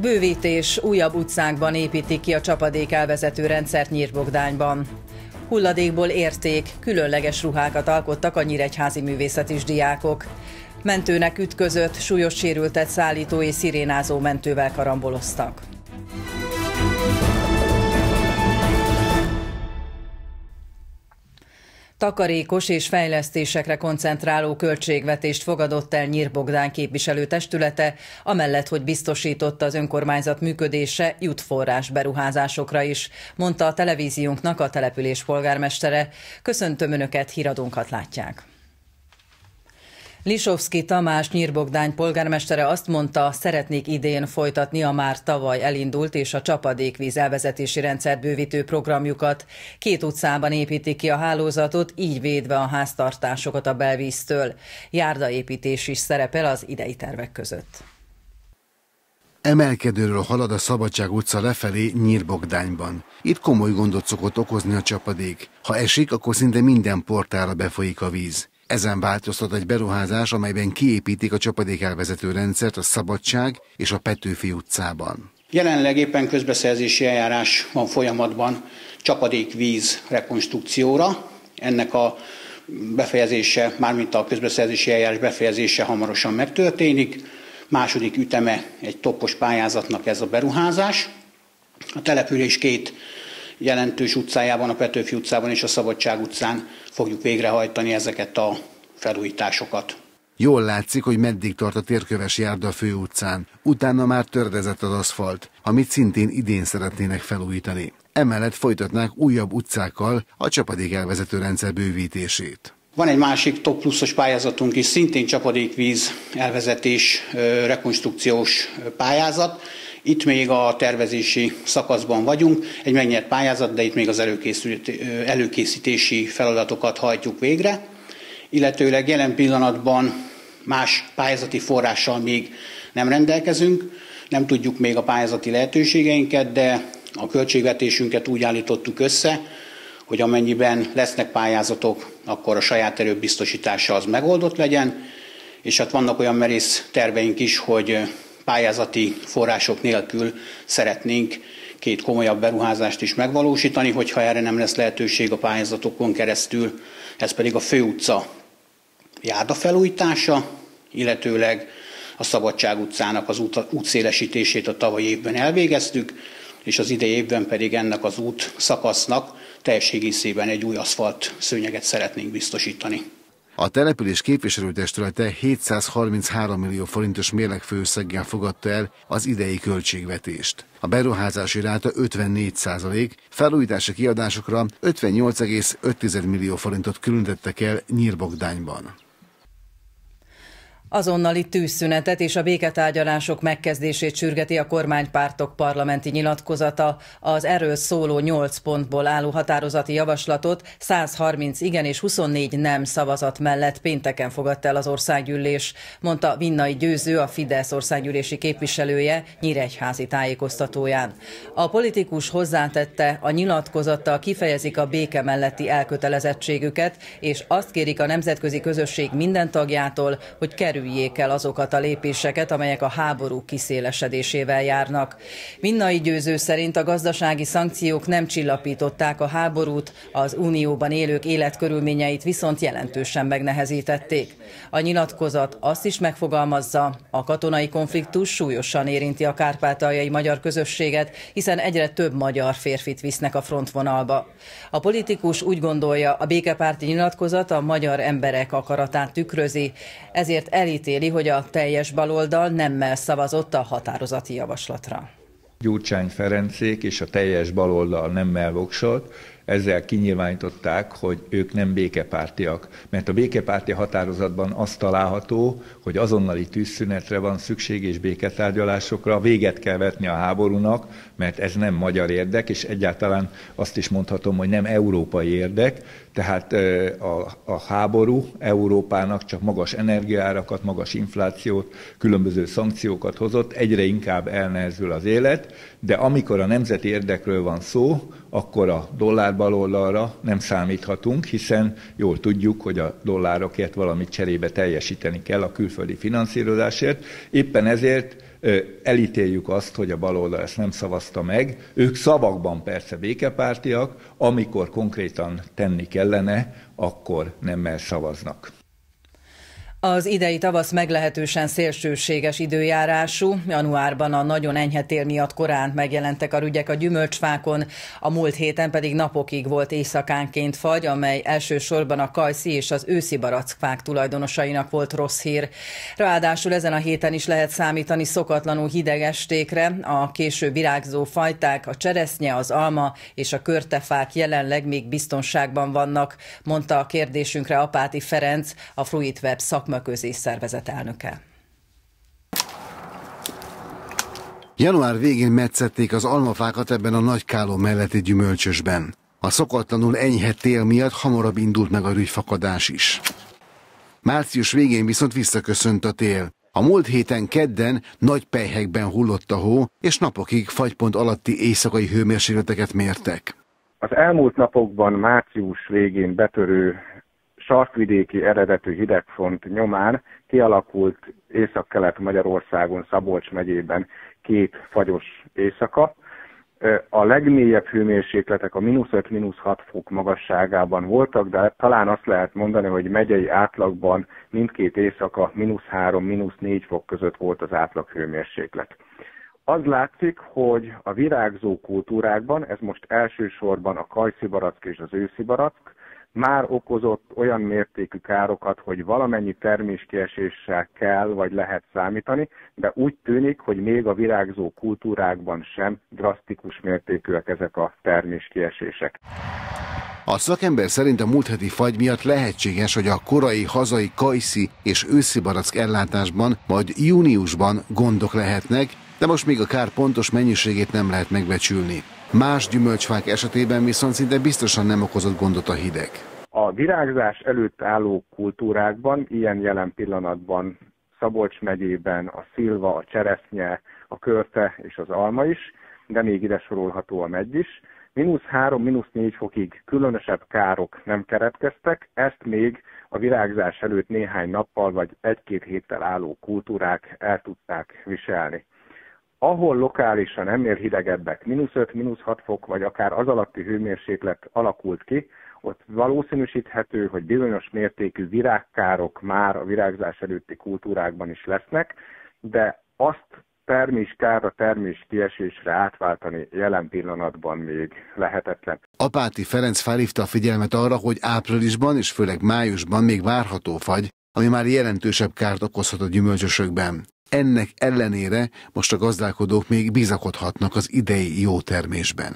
Bővítés, újabb utcákban építik ki a csapadék elvezető rendszert Nyírbogdányban. Hulladékból érték, különleges ruhákat alkottak a nyíregyházi művészetis diákok. Mentőnek ütközött, súlyos sérültet szállító és szirénázó mentővel karamboloztak. Takarékos és fejlesztésekre koncentráló költségvetést fogadott el Nyírbogdány képviselőtestülete, amellett, hogy biztosította az önkormányzat működése, jut forrás beruházásokra is, mondta a televíziónknak a település polgármestere. Köszöntöm Önöket, híradónkat látják. Lisovszky Tamás Nyírbogdány polgármestere azt mondta, szeretnék idén folytatni a már tavaly elindult és a csapadékvíz elvezetési rendszer bővítő programjukat. 2 utcában építik ki a hálózatot, így védve a háztartásokat a belvíztől. Járdaépítés is szerepel az idei tervek között. Emelkedőről halad a Szabadság utca lefelé Nyírbogdányban. Itt komoly gondot szokott okozni a csapadék. Ha esik, akkor szinte minden portálra befolyik a víz. Ezen változtat egy beruházás, amelyben kiépítik a csapadékelvezető rendszert a Szabadság és a Petőfi utcában. Jelenleg éppen közbeszerzési eljárás van folyamatban csapadékvíz rekonstrukcióra. Ennek a befejezése, mármint a közbeszerzési eljárás befejezése hamarosan megtörténik. Második üteme egy toppos pályázatnak ez a beruházás. A település 2 jelentős utcájában, a Petőfi utcában és a Szabadság utcán fogjuk végrehajtani ezeket a felújításokat. Jól látszik, hogy meddig tart a térköves járda a főutcán. Utána már töredezett az aszfalt, amit szintén idén szeretnének felújítani. Emellett folytatnák újabb utcákkal a csapadékelvezető rendszer bővítését. Van egy másik top pluszos pályázatunk is, szintén csapadékvíz elvezetés rekonstrukciós pályázat. Itt még a tervezési szakaszban vagyunk, egy megnyert pályázat, de itt még az előkészítési feladatokat hajtjuk végre. Illetőleg jelen pillanatban más pályázati forrással még nem rendelkezünk, nem tudjuk még a pályázati lehetőségeinket, de a költségvetésünket úgy állítottuk össze, hogy amennyiben lesznek pályázatok, akkor a saját erők biztosítása az megoldott legyen, és hát vannak olyan merész terveink is, hogy pályázati források nélkül szeretnénk 2 komolyabb beruházást is megvalósítani, hogyha erre nem lesz lehetőség a pályázatokon keresztül, ez pedig a főutca járdafelújítása, illetőleg a Szabadság utcának az útszélesítését a tavalyi évben elvégeztük, és az idei évben pedig ennek az út szakasznak teljes egészében egy új aszfalt szőnyeget szeretnénk biztosítani. A település képviselőtestülete 733 millió forintos mérlegfőösszeggel fogadta el az idei költségvetést. A beruházási ráta 54%, felújítási kiadásokra 58,5 millió forintot különítettek el Nyírbogdányban. Azonnali tűzszünetet és a béketárgyalások megkezdését sürgeti a kormánypártok parlamenti nyilatkozata. Az erről szóló 8 pontból álló határozati javaslatot 130 igen és 24 nem szavazat mellett pénteken fogadta el az országgyűlés, mondta Vinnai Győző, a Fidesz országgyűlési képviselője nyíregyházi tájékoztatóján. A politikus hozzátette, a nyilatkozattal kifejezik a béke melletti elkötelezettségüket, és azt kérik a nemzetközi közösség minden tagjától, hogy kerüljék el azokat a lépéseket, amelyek a háború kiszélesedésével járnak. Vinnai Győző szerint a gazdasági szankciók nem csillapították a háborút, az unióban élők életkörülményeit viszont jelentősen megnehezítették. A nyilatkozat azt is megfogalmazza, a katonai konfliktus súlyosan érinti a kárpátaljai magyar közösséget, hiszen egyre több magyar férfit visznek a frontvonalba. A politikus úgy gondolja, a békepárti nyilatkozat a magyar emberek akaratát tükrözi, ezért elítéli, hogy a teljes baloldal nemmel szavazott a határozati javaslatra. Gyurcsány Ferencék és a teljes baloldal nemmel voksolt, ezzel kinyilvánították, hogy ők nem békepártiak. Mert a békepárti határozatban azt található, hogy azonnali tűzszünetre van szükség és béketárgyalásokra, véget kell vetni a háborúnak, mert ez nem magyar érdek, és egyáltalán azt is mondhatom, hogy nem európai érdek. Tehát a háború Európának csak magas energiaárakat, magas inflációt, különböző szankciókat hozott, egyre inkább elnehezül az élet, de amikor a nemzeti érdekről van szó, akkor a dollár dollár baloldalra nem számíthatunk, hiszen jól tudjuk, hogy a dollárokért valamit cserébe teljesíteni kell a külföldi finanszírozásért. Éppen ezért elítéljük azt, hogy a baloldal ezt nem szavazta meg. Ők szavakban persze békepártiak, amikor konkrétan tenni kellene, akkor nemmel szavaznak. Az idei tavasz meglehetősen szélsőséges időjárású. Januárban a nagyon enyhe tél miatt korán megjelentek a rügyek a gyümölcsfákon, a múlt héten pedig napokig volt éjszakánként fagy, amely elsősorban a kajszi és az őszi barackfák tulajdonosainak volt rossz hír. Ráadásul ezen a héten is lehet számítani szokatlanul hideg estékre. A késő virágzó fajták, a cseresznye, az alma és a körtefák jelenleg még biztonságban vannak, mondta a kérdésünkre Apáti Ferenc, a Fruitweb szakmaközés szervezet elnöke. Január végén metszették az almafákat ebben a Nagykáló melletti gyümölcsösben. A szokatlanul enyhe tél miatt hamarabb indult meg a rügyfakadás is. Március végén viszont visszaköszönt a tél. A múlt héten kedden nagy pelyhekben hullott a hó, és napokig fagypont alatti éjszakai hőmérsékleteket mértek. Az elmúlt napokban március végén betörő sarkvidéki eredetű hidegfront nyomán kialakult Észak-Kelet-Magyarországon, Szabolcs megyében 2 fagyos éjszaka. A legmélyebb hőmérsékletek a -5, -6 fok magasságában voltak, de talán azt lehet mondani, hogy megyei átlagban mindkét éjszaka -3, -4 fok között volt az átlag hőmérséklet. Az látszik, hogy a virágzó kultúrákban, ez most elsősorban a kajszi barack és az őszi barack, már okozott olyan mértékű károkat, hogy valamennyi terméskieséssel kell vagy lehet számítani, de úgy tűnik, hogy még a virágzó kultúrákban sem drasztikus mértékűek ezek a terméskiesések. A szakember szerint a múlt heti fagy miatt lehetséges, hogy a korai hazai kajszi és őszi barack ellátásban majd júniusban gondok lehetnek, de most még a kár pontos mennyiségét nem lehet megbecsülni. Más gyümölcsfák esetében viszont szinte biztosan nem okozott gondot a hideg. A virágzás előtt álló kultúrákban, ilyen jelen pillanatban Szabolcs megyében a szilva, a cseresznye, a körte és az alma is, de még ide sorolható a meggy is. -3, -4 fokig különösebb károk nem keretkeztek, ezt még a virágzás előtt néhány nappal vagy 1-2 héttel álló kultúrák el tudták viselni. Ahol lokálisan ennél hidegebbek, -5, -6 fok, vagy akár az alatti hőmérséklet alakult ki, ott valószínűsíthető, hogy bizonyos mértékű virágkárok már a virágzás előtti kultúrákban is lesznek, de azt terméskárra, terméskiesésre átváltani jelen pillanatban még lehetetlen. Apáti Ferenc felhívta a figyelmet arra, hogy áprilisban és főleg májusban még várható fagy, ami már jelentősebb kárt okozhat a gyümölcsösökben. Ennek ellenére most a gazdálkodók még bizakodhatnak az idei jó termésben.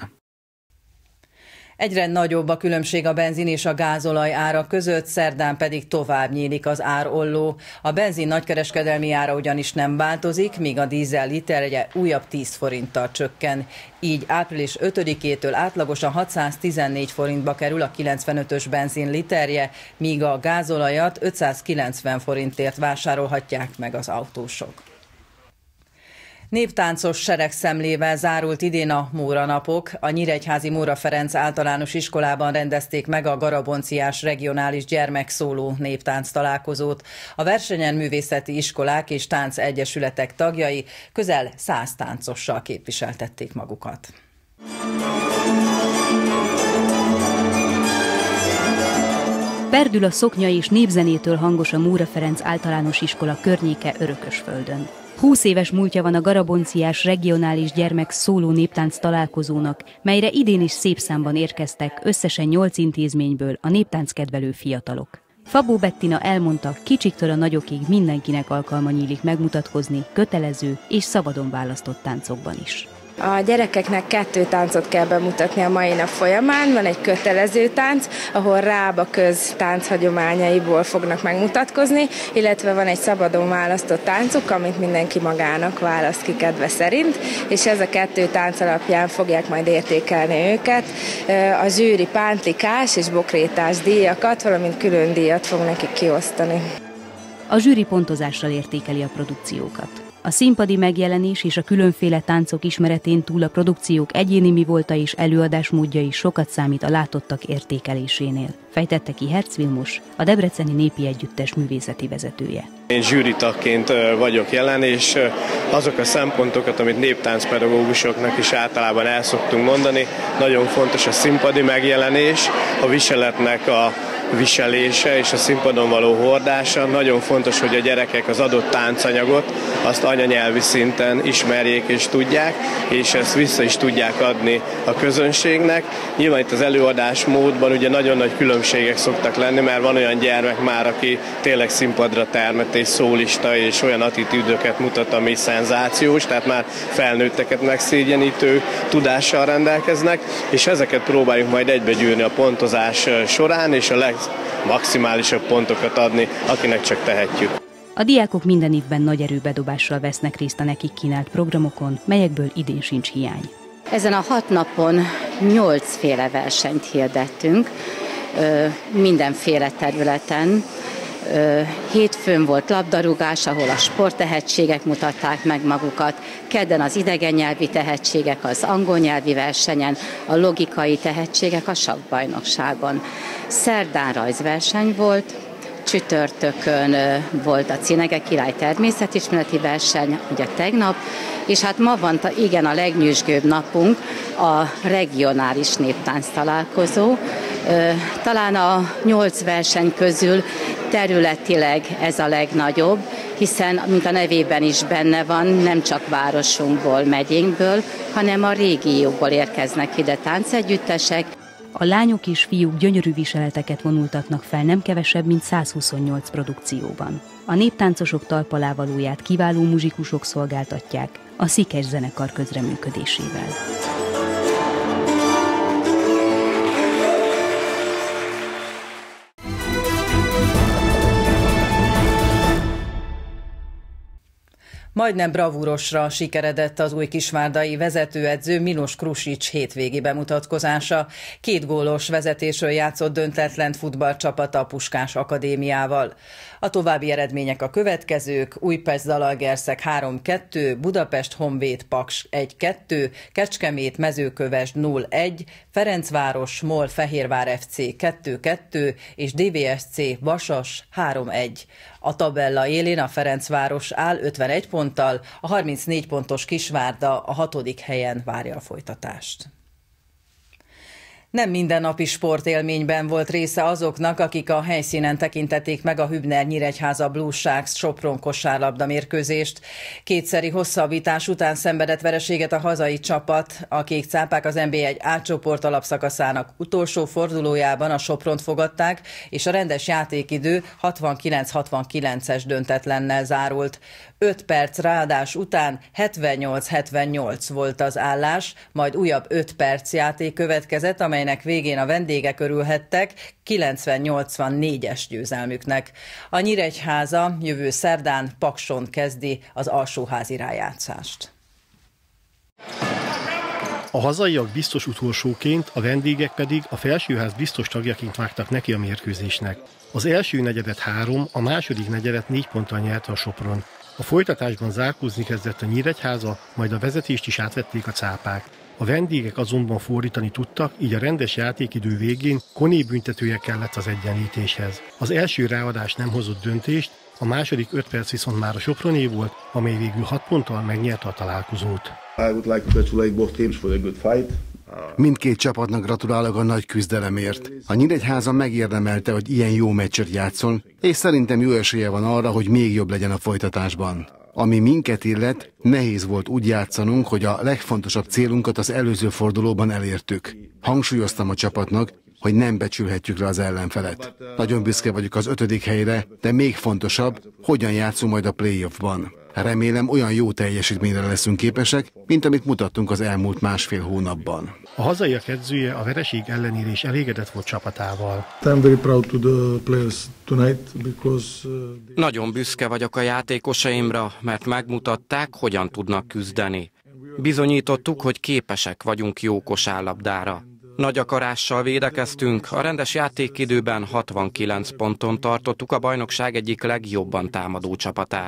Egyre nagyobb a különbség a benzin és a gázolaj ára között, szerdán pedig tovább nyílik az árolló. A benzin nagykereskedelmi ára ugyanis nem változik, míg a dízel literje újabb 10 forinttal csökken. Így április 5-től átlagosan 614 forintba kerül a 95-ös benzin literje, míg a gázolajat 590 forintért vásárolhatják meg az autósok. Néptáncos seregszemlével zárult idén a Móra napok. A nyíregyházi Móra Ferenc általános iskolában rendezték meg a Garabonciás regionális gyermekszóló néptánc találkozót. A versenyen művészeti iskolák és táncegyesületek tagjai közel 100 táncossal képviseltették magukat. Perdül a szoknya és népzenétől hangos a Móra Ferenc általános iskola környéke Örökösföldön. 20 éves múltja van a Garabonciás regionális gyermek szóló néptánc találkozónak, melyre idén is szép számban érkeztek összesen 8 intézményből a néptánckedvelő fiatalok. Fabó Bettina elmondta, kicsiktől a nagyokig mindenkinek alkalma nyílik megmutatkozni kötelező és szabadon választott táncokban is. A gyerekeknek 2 táncot kell bemutatni a mai nap folyamán. Van egy kötelező tánc, ahol Rába köz tánchagyományaiból fognak megmutatkozni, illetve van egy szabadon választott táncuk, amit mindenki magának választ ki kedve szerint, és ez a 2 tánc alapján fogják majd értékelni őket. A zsűri pántlikás és bokrétás díjakat, valamint külön díjat fog nekik kiosztani. A zsűri pontozással értékeli a produkciókat. A színpadi megjelenés és a különféle táncok ismeretén túl a produkciók egyéni mivolta és előadásmódja is sokat számít a látottak értékelésénél, fejtette ki Herz Vilmos, a Debreceni Népi Együttes művészeti vezetője. Én zsűritagként vagyok jelen, és azok a szempontokat, amit néptáncpedagógusoknak is általában el szoktunk mondani, nagyon fontos a színpadi megjelenés, a viseletnek a viselése és a színpadon való hordása. Nagyon fontos, hogy a gyerekek az adott táncanyagot azt anyanyelvi szinten ismerjék és tudják, és ezt vissza is tudják adni a közönségnek. Nyilván itt az előadás módban ugye nagyon nagy különbségek szoktak lenni, mert van olyan gyermek már, aki tényleg színpadra termett és szólista, és olyan attitűdöket mutat, ami szenzációs, tehát már felnőtteket megszégyenítő tudással rendelkeznek, és ezeket próbáljuk majd egybegyűrni a pontozás során, és a legmaximálisabb pontokat adni, akinek csak tehetjük. A diákok minden évben nagy erőbedobással vesznek részt a nekik kínált programokon, melyekből idén sincs hiány. Ezen a 6 napon 8 féle versenyt hirdettünk, mindenféle területen. Hétfőn volt labdarúgás, ahol a sporttehetségek mutatták meg magukat, kedden az idegen nyelvi tehetségek az angol nyelvi versenyen, a logikai tehetségek a sakkbajnokságon. Szerdán rajzverseny volt, csütörtökön volt a Cinege király természetismereti verseny, ugye tegnap, és hát ma van igen a legnyüzsgőbb napunk, a regionális néptánc találkozó. Talán a 8 verseny közül területileg ez a legnagyobb, hiszen, mint a nevében is benne van, nem csak városunkból, megyénkből, hanem a régióból érkeznek ide táncegyüttesek. A lányok és fiúk gyönyörű viseleteket vonultatnak fel nem kevesebb, mint 128 produkcióban. A néptáncosok talpalávalóját kiváló muzsikusok szolgáltatják a Szikes zenekar közreműködésével. Majdnem bravúrosra sikeredett az új kisvárdai vezetőedző Milos Krusics hétvégi bemutatkozása. 2 gólos vezetésről játszott döntetlent futballcsapata a Puskás Akadémiával. A további eredmények a következők: Újpest-Zalaegerszeg 3-2, Budapest Honvéd Paks 1-2, Kecskemét Mezőkövesd 0-1, Ferencváros MOL Fehérvár FC 2-2 és DVSC Vasas 3-1. A tabella élén a Ferencváros áll 51 ponttal, a 34 pontos Kisvárda a 6. helyen várja a folytatást. Nem mindennapi sportélményben volt része azoknak, akik a helyszínen tekintették meg a Hübner-Nyíregyháza Blue Sharks Sopron kosárlabda mérkőzést. 2-szeri hosszabbítás után szenvedett vereséget a hazai csapat. A kék cápák az NB1 A csoport alapszakaszának utolsó fordulójában a Sopront fogadták, és a rendes játékidő 69-69-es döntetlennel zárult. 5 perc ráadás után 78-78 volt az állás, majd újabb 5 perc játék következett, amelynek végén a vendégek örülhettek 90-84-es győzelmüknek. A Nyíregyháza jövő szerdán Pakson kezdi az alsóházi rájátszást. A hazaiak biztos utolsóként, a vendégek pedig a felsőház biztos tagjaként vágtak neki a mérkőzésnek. Az első negyedet 3, a második negyedet 4 ponttal nyerte a Sopron. A folytatásban zárkózni kezdett a Nyíregyháza, majd a vezetést is átvették a cápák. A vendégek azonban fordítani tudtak, így a rendes játékidő végén Koné büntetője kellett az egyenlítéshez. Az első ráadás nem hozott döntést, a második 5 perc viszont már a Soproné volt, amely végül 6 ponttal megnyerte a találkozót. Mindkét csapatnak gratulálok a nagy küzdelemért. A Nyíregyháza megérdemelte, hogy ilyen jó meccset játszon, és szerintem jó esélye van arra, hogy még jobb legyen a folytatásban. Ami minket illet, nehéz volt úgy játszanunk, hogy a legfontosabb célunkat az előző fordulóban elértük. Hangsúlyoztam a csapatnak, hogy nem becsülhetjük le az ellenfelet. Nagyon büszke vagyok az 5. helyre, de még fontosabb, hogyan játszunk majd a playoffban. Remélem, olyan jó teljesítményre leszünk képesek, mint amit mutattunk az elmúlt másfél hónapban. A hazaiak edzője a vereség ellenére is elégedett volt csapatával. Nagyon büszke vagyok a játékosaimra, mert megmutatták, hogyan tudnak küzdeni. Bizonyítottuk, hogy képesek vagyunk jó kosárlabdára. Nagy akarással védekeztünk, a rendes játékidőben 69 ponton tartottuk a bajnokság egyik legjobban támadó csapatát.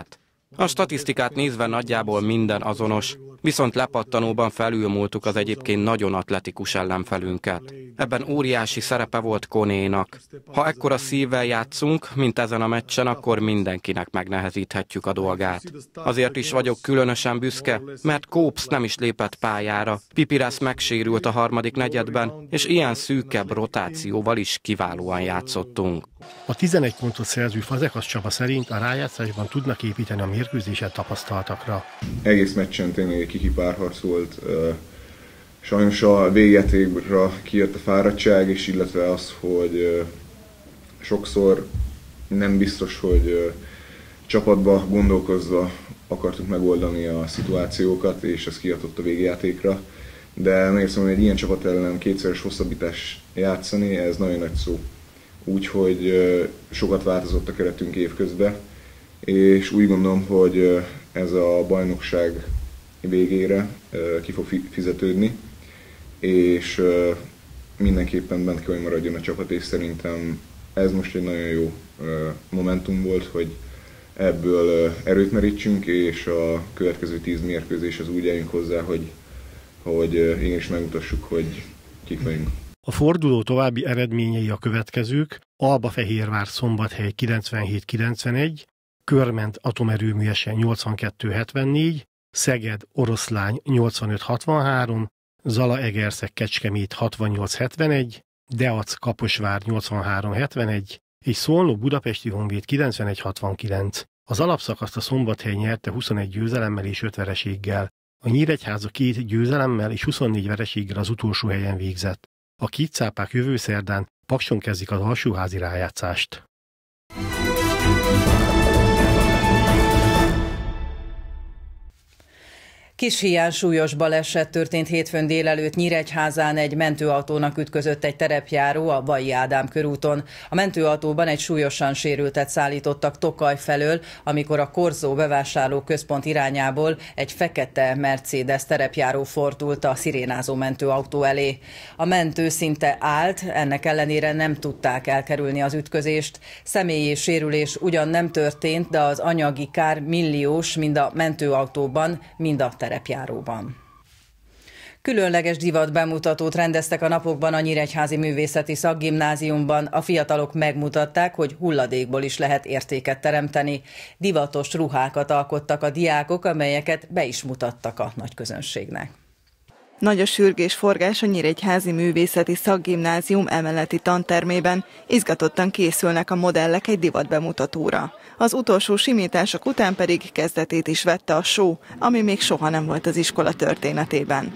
A statisztikát nézve nagyjából minden azonos, viszont lepattanóban felülmúltuk az egyébként nagyon atletikus ellenfelünket. Ebben óriási szerepe volt Konénak. Ha ekkora szívvel játszunk, mint ezen a meccsen, akkor mindenkinek megnehezíthetjük a dolgát. Azért is vagyok különösen büszke, mert Kópsz nem is lépett pályára, Pipiresz megsérült a harmadik negyedben, és ilyen szűkebb rotációval is kiválóan játszottunk. A 11 pontot szerző Fazekas Csaba szerint a rájátszásban tudnak építeni a mérkőzésen tapasztaltakra. Egész meccsen tényleg egy kiki párharc volt. Sajnos a végjátékra kijött a fáradtság, és illetve az, hogy sokszor nem biztos, hogy csapatba gondolkozva akartuk megoldani a szituációkat, és ez kihatott a végjátékra. De nagyon szóval, hogy egy ilyen csapat ellen kétszeres hosszabbítás játszani, ez nagyon nagy szó. Úgyhogy sokat változott a keretünk évközben, és úgy gondolom, hogy ez a bajnokság végére ki fog fizetődni, és mindenképpen bent kell, hogy maradjon a csapat, és szerintem ez most egy nagyon jó momentum volt, hogy ebből erőt merítsünk, és a következő 10 mérkőzéshez úgy álljunk hozzá, hogy igenis megmutassuk, hogy kik vagyunk. A forduló további eredményei a következők: Albafehérvár Szombathely 97-91, Körment atomerőművese 82-74, Szeged Oroszlány 85-63, Zalaegerszeg Kecskemét 68-71, Deac Kaposvár 83-71 és Szolnok Budapesti Honvéd 91-69. Az alapszakaszt a Szombathely nyerte 21 győzelemmel és 5 vereséggel. A Nyíregyháza 2 győzelemmel és 24 vereséggel az utolsó helyen végzett. A kétcápák jövő szerdán Pakson kezdik az alsóházi rájátszást. Kishián súlyos baleset történt hétfőn délelőtt Nyíregyházán, egy mentőautónak ütközött egy terepjáró a Vallyi Ádám körúton. A mentőautóban egy súlyosan sérültet szállítottak Tokaj felől, amikor a Korzó bevásárlóközpont irányából egy fekete Mercedes terepjáró fordult a szirénázó mentőautó elé. A mentő szinte állt, ennek ellenére nem tudták elkerülni az ütközést. Személyi sérülés ugyan nem történt, de az anyagi kár milliós, mind a mentőautóban, mind a terepjáróban. Különleges divat bemutatót rendeztek a napokban a Nyíregyházi Művészeti Szakgimnáziumban. A fiatalok megmutatták, hogy hulladékból is lehet értéket teremteni. Divatos ruhákat alkottak a diákok, amelyeket be is mutattak a nagyközönségnek. Nagy a sürgés-forgás a Nyíregyházi Művészeti Szakgimnázium emeleti tantermében. Izgatottan készülnek a modellek egy divatbemutatóra. Az utolsó simítások után pedig kezdetét is vette a show, ami még soha nem volt az iskola történetében.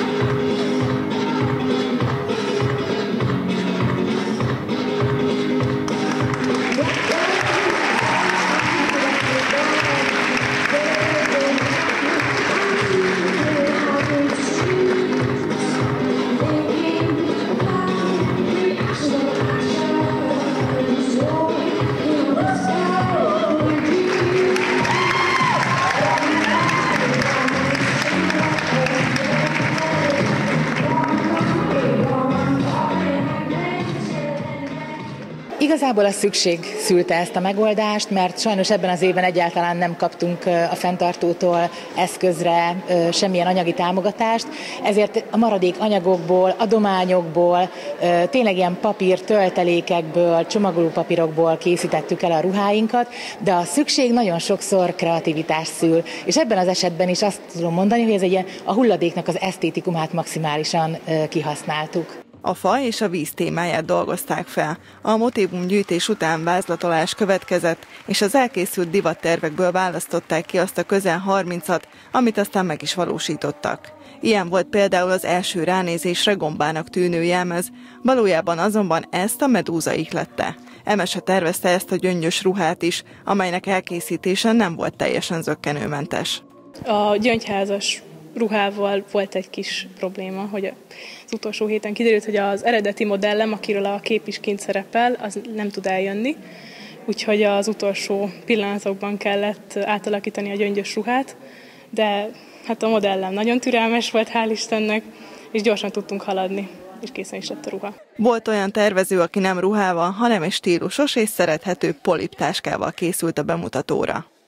Igazából a szükség szülte ezt a megoldást, mert sajnos ebben az évben egyáltalán nem kaptunk a fenntartótól eszközre semmilyen anyagi támogatást, ezért a maradék anyagokból, adományokból, tényleg ilyen papír töltelékekből, csomagolópapírokból készítettük el a ruháinkat, de a szükség nagyon sokszor kreativitás szül, és ebben az esetben is azt tudom mondani, hogy ez egy ilyen, a hulladéknak az esztétikumát maximálisan kihasználtuk. A fa és a víz témáját dolgozták fel. A motívumgyűjtés után vázlatolás következett, és az elkészült divattervekből választották ki azt a közel 30-at, amit aztán meg is valósítottak. Ilyen volt például az első ránézésre gombának tűnő jelmez, valójában azonban ezt a medúza ihlette. Emese tervezte ezt a gyöngyös ruhát is, amelynek elkészítése nem volt teljesen zökkenőmentes. A gyöngyházas ruhával volt egy kis probléma, hogy az utolsó héten kiderült, hogy az eredeti modellem, akiről a kép is kint szerepel, az nem tud eljönni. Úgyhogy az utolsó pillanatokban kellett átalakítani a gyöngyös ruhát, de hát a modellem nagyon türelmes volt, hál' Istennek, és gyorsan tudtunk haladni, és készen is lett a ruha. Volt olyan tervező, aki nem ruhával, hanem egy stílusos és szerethető poliptáskával készült a bemutatóra.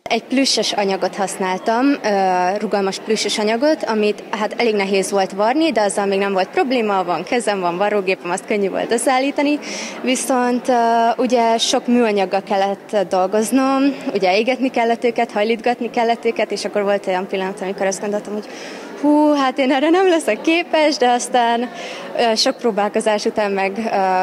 Egy plüsses anyagot használtam, rugalmas plüsses anyagot, amit hát elég nehéz volt varni, de azzal még nem volt probléma, van kezem, van varrógépem, azt könnyű volt összeállítani, viszont ugye sok műanyaggal kellett dolgoznom, ugye égetni kellett őket, hajlítgatni kellett őket, és akkor volt olyan pillanat, amikor azt gondoltam, hogy hú, hát én erre nem leszek képes, de aztán sok próbálkozás után meg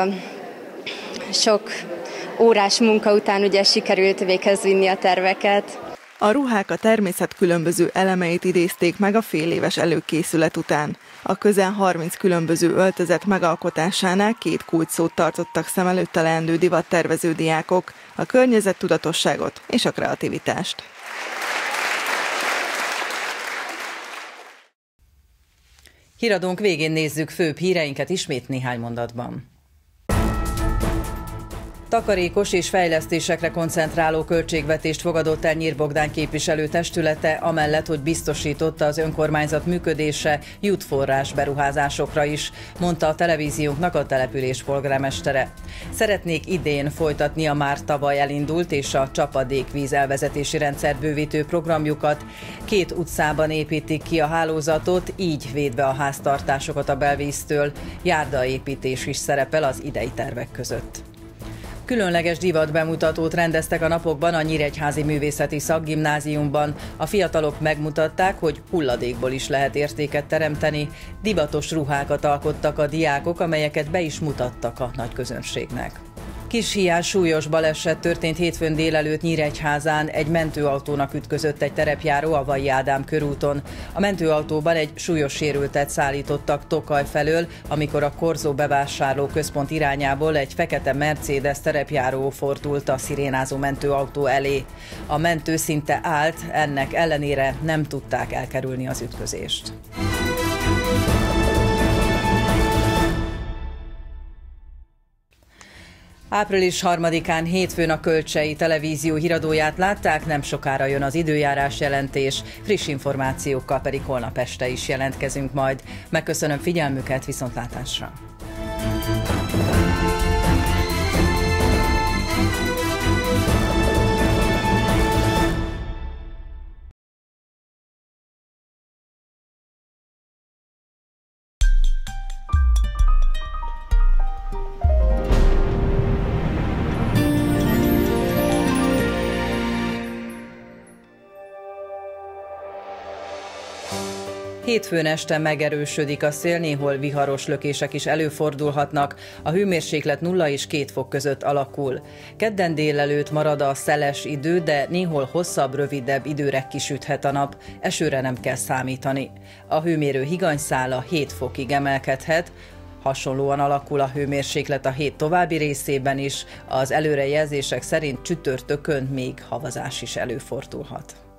sok órás munka után ugye sikerült véghez vinni a terveket. A ruhák a természet különböző elemeit idézték meg a féléves előkészület után. A közel 30 különböző öltözet megalkotásánál 2 kulcsszót tartottak szem előtt a leendő divattervező diákok, a környezettudatosságot és a kreativitást. Híradónk végén nézzük főbb híreinket ismét néhány mondatban. Takarékos és fejlesztésekre koncentráló költségvetést fogadott el Nyír Bogdán képviselő testülete, amellett, hogy biztosította az önkormányzat működése, jut forrás beruházásokra is, mondta a televíziónknak a település polgármestere. Szeretnék idén folytatni a már tavaly elindult és a csapadékvíz elvezetési rendszer bővítő programjukat. 2 utcában építik ki a hálózatot, így védve a háztartásokat a belvíztől. Járdaépítés is szerepel az idei tervek között. Különleges divatbemutatót rendeztek a napokban a Nyíregyházi Művészeti Szakgimnáziumban. A fiatalok megmutatták, hogy hulladékból is lehet értéket teremteni. Divatos ruhákat alkottak a diákok, amelyeket be is mutattak a nagyközönségnek. Kishíján súlyos baleset történt hétfőn délelőtt Nyíregyházán, egy mentőautónak ütközött egy terepjáró a Vajji Ádám körúton. A mentőautóban egy súlyos sérültet szállítottak Tokaj felől, amikor a Korzó bevásárló központ irányából egy fekete Mercedes terepjáró fordult a szirénázó mentőautó elé. A mentő szinte állt, ennek ellenére nem tudták elkerülni az ütközést. Április 3-án hétfőn a Kölcsei Televízió híradóját látták, nem sokára jön az időjárás jelentés, friss információkkal pedig holnap este is jelentkezünk majd. Megköszönöm figyelmüket, viszontlátásra! Hétfőn este megerősödik a szél, néhol viharos lökések is előfordulhatnak, a hőmérséklet 0 és 2 fok között alakul. Kedden délelőtt marad a szeles idő, de néhol hosszabb, rövidebb időre kisüthet a nap, esőre nem kell számítani. A hőmérő higanyszála 7 fokig emelkedhet, hasonlóan alakul a hőmérséklet a hét további részében is, az előrejelzések szerint csütörtökön még havazás is előfordulhat.